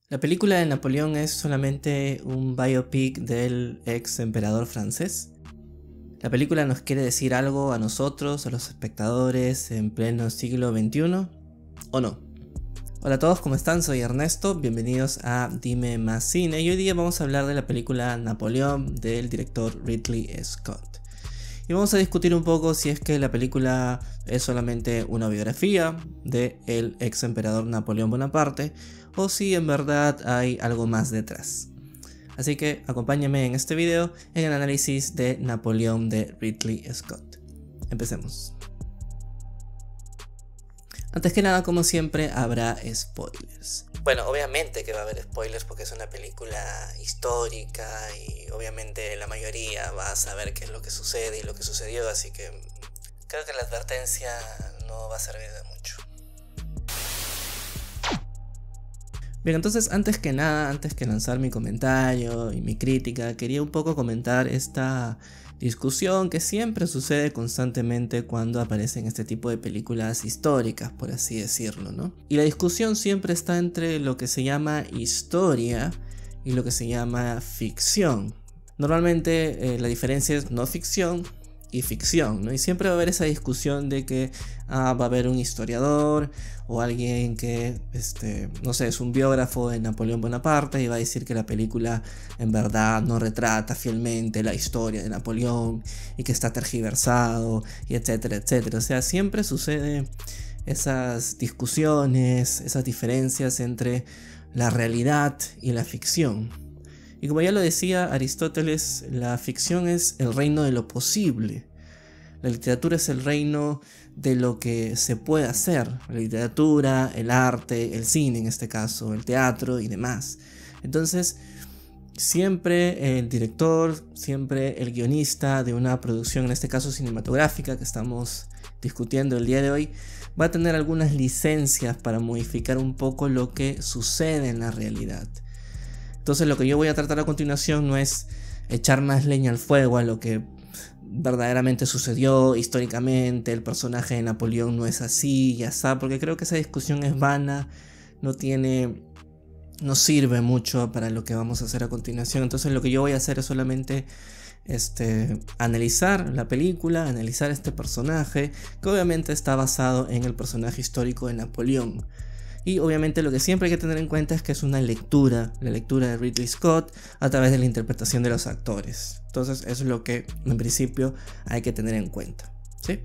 La película de Napoleón es solamente un biopic del ex emperador francés. La película nos quiere decir algo a nosotros, a los espectadores en pleno siglo XXI, ¿o no? Hola a todos, ¿cómo están? Soy Ernesto, bienvenidos a Dime Más Cine y hoy día vamos a hablar de la película Napoleón del director Ridley Scott. Y vamos a discutir un poco si es que la película es solamente una biografía del ex emperador Napoleón Bonaparte o si en verdad hay algo más detrás. Así que acompáñame en este video en el análisis de Napoleón de Ridley Scott. Empecemos. Antes que nada, como siempre, habrá spoilers. Bueno, obviamente que va a haber spoilers porque es una película histórica y obviamente la mayoría va a saber qué es lo que sucede y lo que sucedió, así que creo que la advertencia no va a servir de mucho. Bien, entonces antes que nada, antes que lanzar mi comentario y mi crítica, quería un poco comentar esta discusión que siempre sucede constantemente cuando aparecen este tipo de películas históricas, por así decirlo, ¿no? Y la discusión siempre está entre lo que se llama historia y lo que se llama ficción. Normalmente la diferencia es no ficción y ficción, ¿no? Y siempre va a haber esa discusión de que va a haber un historiador o alguien que, no sé, es un biógrafo de Napoleón Bonaparte y va a decir que la película en verdad no retrata fielmente la historia de Napoleón y que está tergiversado y etcétera, etcétera. O sea, siempre sucede esas discusiones, esas diferencias entre la realidad y la ficción. Y como ya lo decía Aristóteles, la ficción es el reino de lo posible. La literatura es el reino de lo que se puede hacer. La literatura, el arte, el cine en este caso, el teatro y demás. Entonces, siempre el director, siempre el guionista de una producción, en este caso cinematográfica que estamos discutiendo el día de hoy, va a tener algunas licencias para modificar un poco lo que sucede en la realidad. Entonces lo que yo voy a tratar a continuación no es echar más leña al fuego a lo que verdaderamente sucedió históricamente, el personaje de Napoleón no es así, ya está, porque creo que esa discusión es vana, no sirve mucho para lo que vamos a hacer a continuación. Entonces lo que yo voy a hacer es solamente analizar la película, analizar este personaje, que obviamente está basado en el personaje histórico de Napoleón. Y obviamente lo que siempre hay que tener en cuenta es que es una lectura, la lectura de Ridley Scott a través de la interpretación de los actores. Entonces eso es lo que en principio hay que tener en cuenta, ¿sí?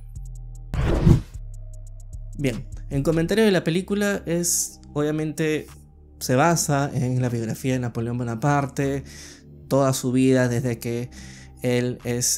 Bien, el comentario de la película obviamente se basa en la biografía de Napoleón Bonaparte, toda su vida desde que él es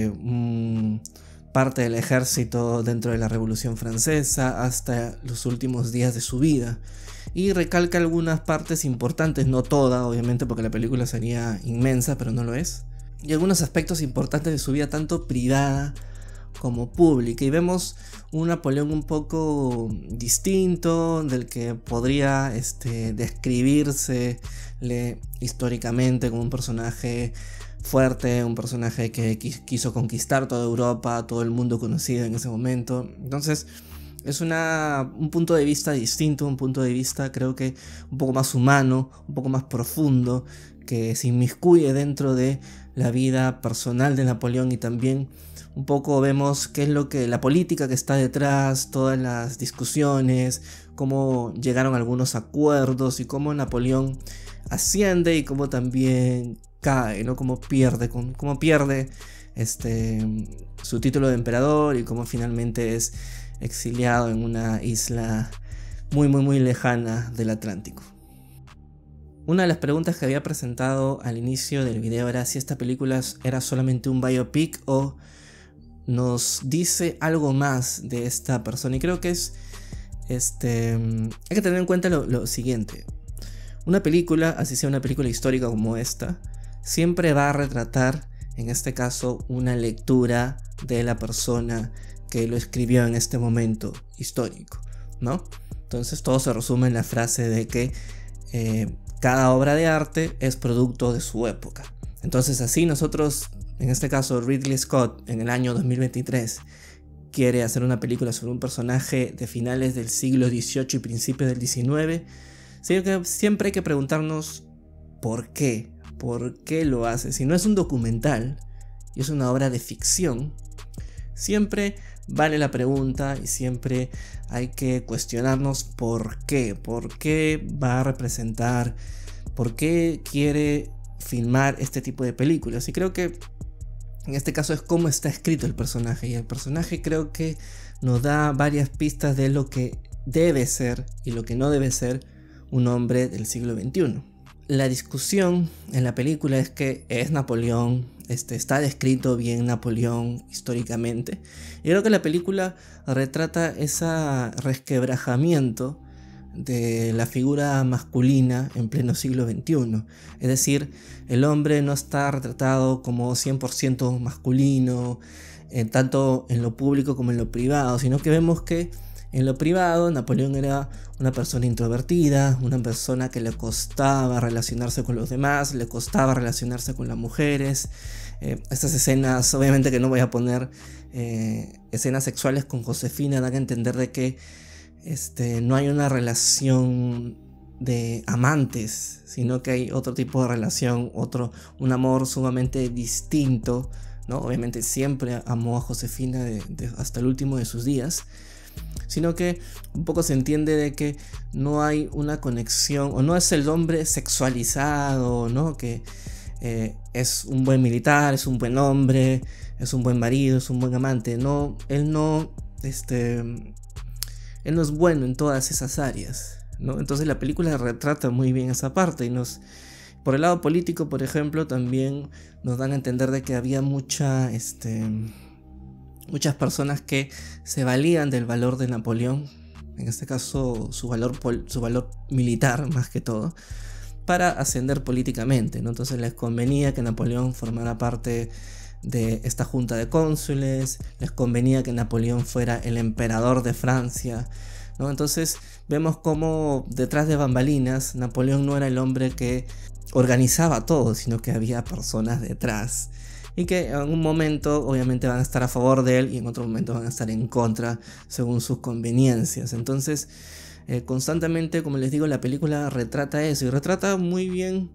parte del ejército dentro de la Revolución Francesa hasta los últimos días de su vida, y recalca algunas partes importantes, no toda obviamente porque la película sería inmensa, pero no lo es, y algunos aspectos importantes de su vida tanto privada como pública, y vemos un Napoleón un poco distinto del que podría describirse históricamente como un personaje fuerte, un personaje que quiso conquistar toda Europa, todo el mundo conocido en ese momento. Entonces es un punto de vista distinto, un punto de vista creo que un poco más humano, un poco más profundo, que se inmiscuye dentro de la vida personal de Napoleón, y también un poco vemos qué es lo que la política que está detrás, todas las discusiones, cómo llegaron a algunos acuerdos y cómo Napoleón asciende y cómo también cae, ¿no? Cómo pierde su título de emperador y cómo finalmente es exiliado en una isla muy lejana del Atlántico. Una de las preguntas que había presentado al inicio del video era si esta película era solamente un biopic o nos dice algo más de esta persona, y creo que hay que tener en cuenta lo siguiente. Una película, así sea una película histórica como esta, siempre va a retratar, en este caso, una lectura de la persona que lo escribió en este momento histórico, ¿no? Entonces todo se resume en la frase de que cada obra de arte es producto de su época. Entonces así nosotros, en este caso Ridley Scott, en el año 2023, quiere hacer una película sobre un personaje de finales del siglo XVIII y principios del XIX, Sí, que siempre hay que preguntarnos por qué lo hace. Si no es un documental y es una obra de ficción, siempre vale la pregunta y siempre hay que cuestionarnos por qué va a representar, por qué quiere filmar este tipo de películas. Y creo que en este caso es cómo está escrito el personaje, y el personaje creo que nos da varias pistas de lo que debe ser y lo que no debe ser un hombre del siglo XXI. La discusión en la película es que es Napoleón, está descrito bien Napoleón históricamente, y creo que la película retrata ese resquebrajamiento de la figura masculina en pleno siglo XXI. Es decir, el hombre no está retratado como 100% masculino, tanto en lo público como en lo privado, sino que vemos que en lo privado Napoleón era una persona introvertida, una persona que le costaba relacionarse con los demás, le costaba relacionarse con las mujeres. Estas escenas, obviamente que no voy a poner escenas sexuales con Josefina, dan a entender de que no hay una relación de amantes, sino que hay otro tipo de relación, un amor sumamente distinto, ¿no? Obviamente siempre amó a Josefina hasta el último de sus días, sino que un poco se entiende de que no hay una conexión, o no es el hombre sexualizado, ¿no? Que es un buen militar, es un buen hombre, es un buen marido, es un buen amante. No, él no es bueno en todas esas áreas, ¿no? Entonces la película retrata muy bien esa parte, y por el lado político, por ejemplo, también nos dan a entender de que había muchas personas que se valían del valor de Napoleón, en este caso su valor militar más que todo, para ascender políticamente, ¿no? Entonces les convenía que Napoleón formara parte de esta junta de cónsules, les convenía que Napoleón fuera el emperador de Francia, ¿no? Entonces vemos cómo detrás de bambalinas Napoleón no era el hombre que organizaba todo, sino que había personas detrás, y que en un momento obviamente van a estar a favor de él y en otro momento van a estar en contra según sus conveniencias. Entonces constantemente, como les digo, la película retrata eso, y retrata muy bien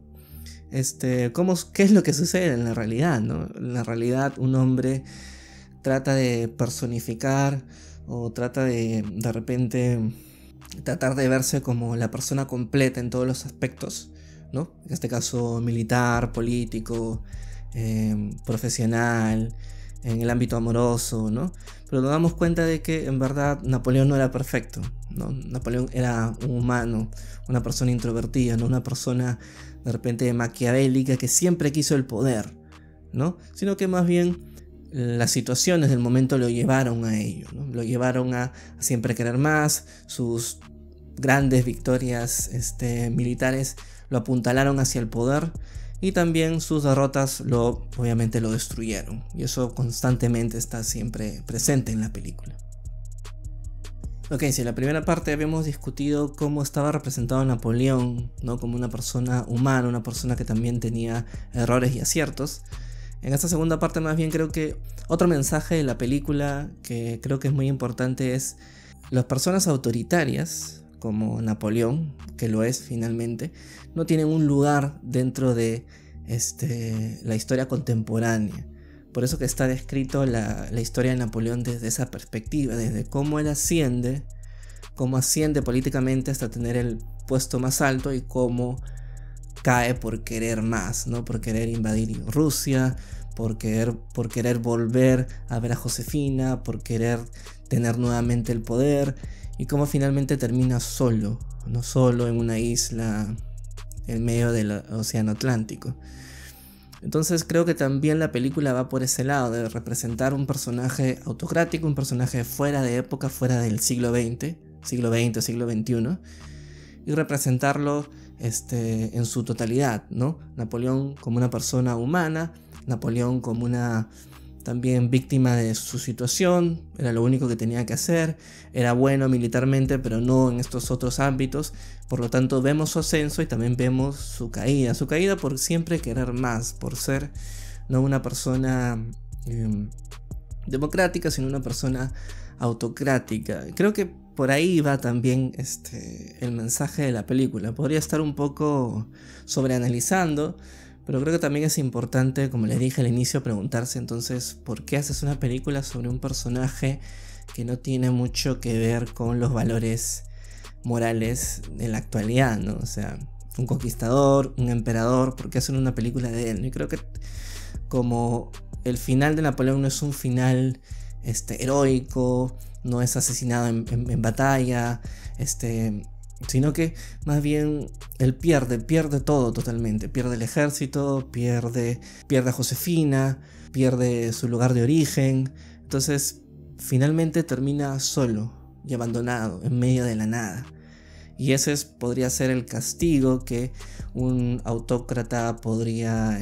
qué es lo que sucede en la realidad, ¿no? En la realidad un hombre trata de personificar, o trata de repente tratar de verse como la persona completa en todos los aspectos, ¿no? En este caso militar, político, profesional, en el ámbito amoroso, ¿no? Pero nos damos cuenta de que en verdad Napoleón no era perfecto, ¿no? Napoleón era un humano, una persona introvertida, ¿no? Una persona de repente maquiavélica que siempre quiso el poder, ¿no? Sino que más bien las situaciones del momento lo llevaron a ello, ¿no? Lo llevaron a siempre querer más. Sus grandes victorias militares lo apuntalaron hacia el poder, y también sus derrotas obviamente lo destruyeron, y eso constantemente está siempre presente en la película. Ok, si en la primera parte habíamos discutido cómo estaba representado Napoleón, ¿no? Como una persona humana, una persona que también tenía errores y aciertos, en esta segunda parte más bien creo que otro mensaje de la película que creo que es muy importante es: las personas autoritarias como Napoleón, que lo es finalmente, no tienen un lugar dentro de la historia contemporánea. Por eso que está descrito la historia de Napoleón desde esa perspectiva, desde cómo él asciende políticamente hasta tener el puesto más alto, y cómo cae por querer más, ¿no? Por querer invadir Rusia, por querer volver a ver a Josefina, por querer tener nuevamente el poder, y cómo finalmente termina solo en una isla en medio del océano Atlántico. Entonces creo que también la película va por ese lado, de representar un personaje autocrático, un personaje fuera de época, fuera del siglo XX o siglo XXI, y representarlo en su totalidad, ¿no? Napoleón como una persona humana, Napoleón como una también víctima de su situación, era lo único que tenía que hacer, era bueno militarmente pero no en estos otros ámbitos. Por lo tanto vemos su ascenso y también vemos su caída por siempre querer más, por ser no una persona democrática, sino una persona autocrática. Creo que por ahí va también el mensaje de la película. Podría estar un poco sobreanalizando, pero creo que también es importante, como les dije al inicio, preguntarse entonces ¿por qué haces una película sobre un personaje que no tiene mucho que ver con los valores morales en la actualidad, ¿no? O sea, un conquistador, un emperador, ¿por qué hacen una película de él? Y creo que como el final de Napoleón no es un final heroico, no es asesinado en batalla, sino que más bien él pierde todo totalmente, pierde el ejército, pierde a Josefina, pierde su lugar de origen, entonces finalmente termina solo y abandonado en medio de la nada. Y ese podría ser el castigo que un autócrata podría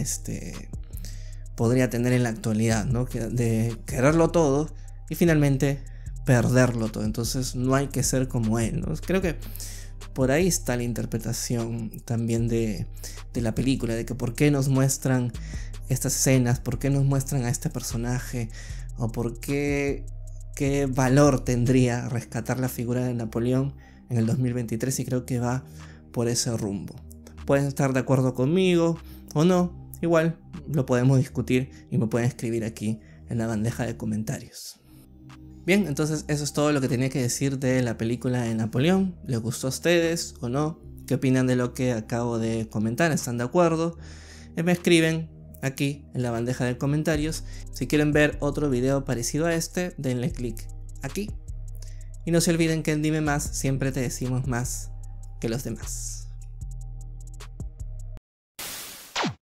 tener en la actualidad, ¿no? De quererlo todo y finalmente perderlo todo. Entonces no hay que ser como él, ¿no? Creo que por ahí está la interpretación también de la película, de que por qué nos muestran estas escenas, por qué nos muestran a este personaje, o por qué valor tendría rescatar la figura de Napoleón en el 2023, y creo que va por ese rumbo. Pueden estar de acuerdo conmigo o no, igual lo podemos discutir y me pueden escribir aquí en la bandeja de comentarios. Bien, entonces eso es todo lo que tenía que decir de la película de Napoleón. ¿Les gustó a ustedes o no? ¿Qué opinan de lo que acabo de comentar? ¿Están de acuerdo? Me escriben aquí en la bandeja de comentarios. Si quieren ver otro video parecido a este, denle click aquí. Y no se olviden que en Dime Más siempre te decimos más que los demás.